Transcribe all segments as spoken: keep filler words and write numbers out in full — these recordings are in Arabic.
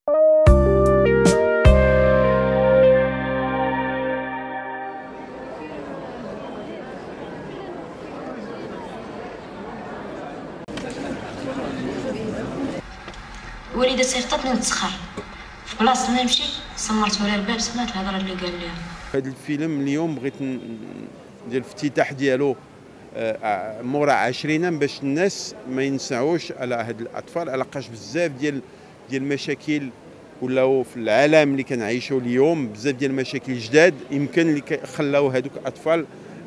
الوالده صيفطتني نتسخر في بلاصه ما نمشي، سمرت ولا الباب، سمعت الهضره اللي قال لي. هذا الفيلم اليوم بغيت ندير الافتتاح ديالو مورا عشرين باش الناس ما ينسعوش على هاد الاطفال، علاقاش بزاف ديال ديال المشاكل ولاو في العالم اللي كنعيشوا اليوم، بزاف ديال المشاكل جداد يمكن اللي خلاو هذوك الاطفال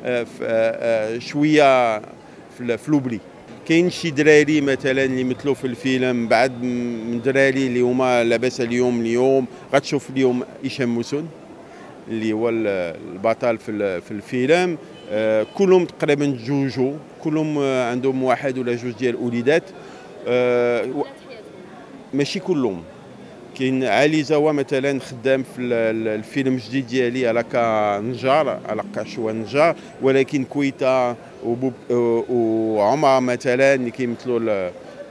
شويه في لوبلي. كاين شي دراري مثلا اللي مثلوا في الفيلم، بعد من دراري اللي هما لاباس اليوم اليوم غتشوف اليوم هشام موسون اللي هو البطل في في الفيلم. آه كلهم تقريبا جوجو، كلهم عندهم واحد ولا جوج ديال الوليدات. آه ماشي كلهم، كاين علي زوا مثلا خدام في الفيلم الجديد ديالي على كنجار، على كشوا نجار، ولكن كويتا وعمر مثلا اللي كيمثلوا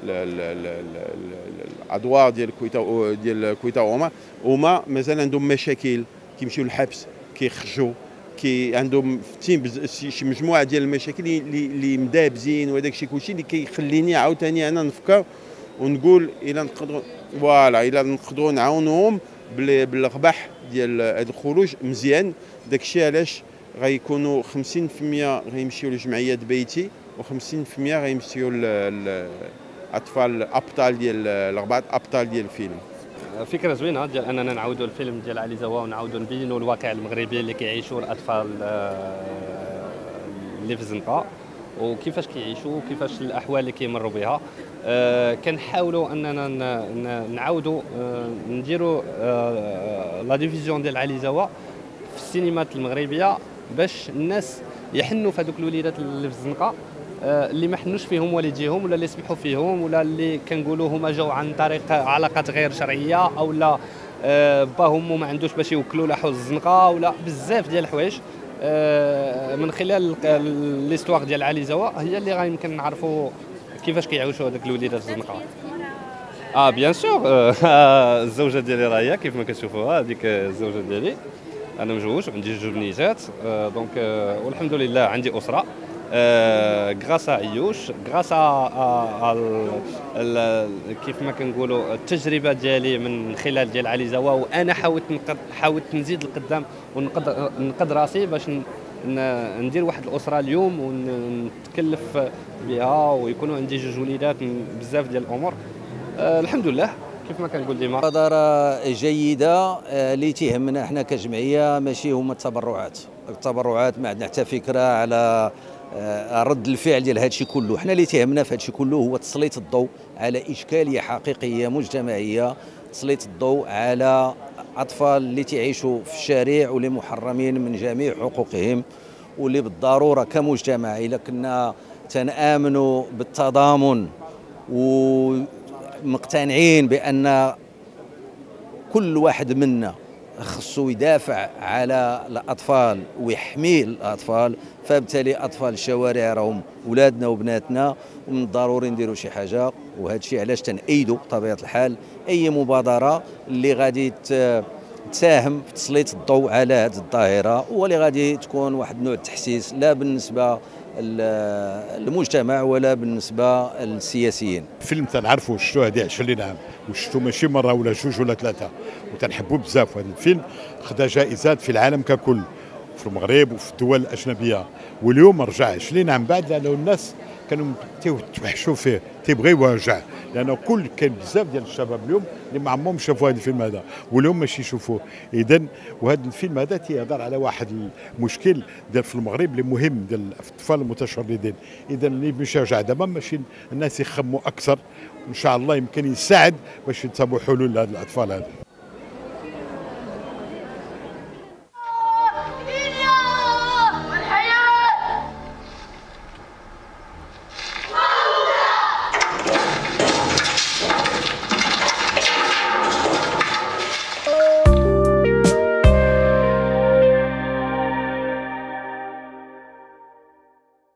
الادوار ديال كويتا ديال كويتا وعمر، هما مازال عندهم مشاكل، كيمشيو للحبس، كيخرجوا، كي عندهم شي مجموعه ديال المشاكل اللي اللي مدابزين، وهذاك الشيء كلشي اللي كيخليني عاوتاني انا نفكر ونقول الا نقدروا فوالا الا نقدروا نعاونوهم بالربح ديال هذا الخروج مزيان. داكشي علاش غيكونوا خمسين بالمئة غيمشيو لجمعيات بيتي وخمسين بالمئة غيمشيو للاطفال الابطال ديال الاربعه ابطال ديال الفيلم. فكره زوينه ديال اننا نعاودوا الفيلم ديال علي زوا ونعاودوا نبينوا الواقع المغربي اللي كيعيشوا الاطفال اللي في الزنقه وكيفاش كيعيشوا وكيفاش الاحوال اللي كيمروا بها. أه كنحاولوا اننا نعاودوا أه نديروا أه لا ديفيزيون ديال علي زوا في السينمات المغربيه باش الناس يحنوا في هذوك الوليدات اللي في الزنقه، أه اللي ما حنوش فيهم والديهم ولا اللي سمحوا فيهم ولا اللي كنقولوا هما جاوا عن طريق علاقات غير شرعيه او لا أه باهم ما عندوش باش يوكلوا لاحوا الزنقه ولا بزاف ديال الحوايج. أه من خلال ليستواغ ديال علي زوا هي اللي غيمكن نعرفوا كيفاش كيعيشوا هذوك الوليدات في الزنقه. اه بيان سور. آه الزوجه ديالي راهي كيف ما كتشوفوها، هذيك الزوجه ديالي، انا مجوج وعندي جوج بنيتات. آه دونك آه والحمد لله عندي اسره. آه غراسا عيوش، غراسا كيف ما كنقولوا التجربه ديالي من خلال ديال علي زوا، وانا حاولت حاولت نزيد القدام ونقد نقد راسي باش ندير واحد الاسره اليوم ونتكلف بها ويكونوا عندي جوج وليدات، بزاف ديال الامور. أه الحمد لله كيف ما كنقول ديما. مبادره جيده اللي تيهمنا احنا كجمعيه ماشي هما التبرعات، التبرعات ما عندنا حتى فكره على رد الفعل ديال هذا الشيء كله. احنا اللي تيهمنا في هذا الشيء كله هو تسليط الضوء على اشكاليه حقيقيه مجتمعيه، تسليط الضوء على اطفال اللي تعيشوا في الشارع واللي محرمين من جميع حقوقهم، واللي بالضروره كمجتمع الا كنا تنآمنوا بالتضامن ومقتنعين بان كل واحد منا خصو يدافع على الاطفال ويحمي الاطفال، فبالتالي اطفال الشوارع راهم ولادنا وبناتنا ومن الضروري نديروا شي حاجه. وهذا الشيء علاش تنأيدوا بطبيعه الحال اي مبادره اللي غادي تساهم في تسليط الضوء على هذه الظاهره، واللي غادي تكون واحد نوع التحسيس لا بالنسبه للمجتمع ولا بالنسبه للسياسيين. فيلم تنعرفوا شفتوه هذه عشرين عام وشفتو ماشي مره ولا جوج ولا ثلاثه، وتنحبوا بزاف. هذا الفيلم خدا جائزات في العالم ككل، في المغرب وفي الدول الاجنبيه، واليوم رجع عشرين عام بعد لانه الناس كانوا توحشوا فيه، تيبغيو يرجع، لانه كل كاين بزاف ديال الشباب اليوم اللي ما عمرهم شافوا هذا الفيلم هذا واليوم ماشي يشوفوه. اذا وهذا الفيلم هذا تيهضر على واحد المشكل ديال في المغرب اللي مهم ديال الاطفال المتشردين. اذا اللي بنشجع دابا ماشي الناس يخموا اكثر، وان شاء الله يمكن يساعد باش يتبعوا حلول لهذ الاطفال هذا.